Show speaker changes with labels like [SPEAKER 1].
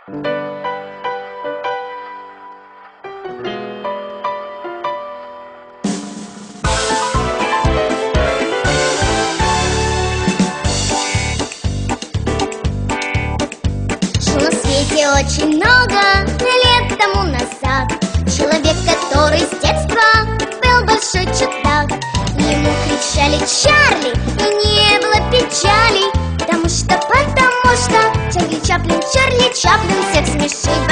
[SPEAKER 1] Жил на свете очень много лет тому назад человек, который с детства был большой чудак. Ему кричали Чарли, и не было печали, потому что Чарли Чаплин всех смешит.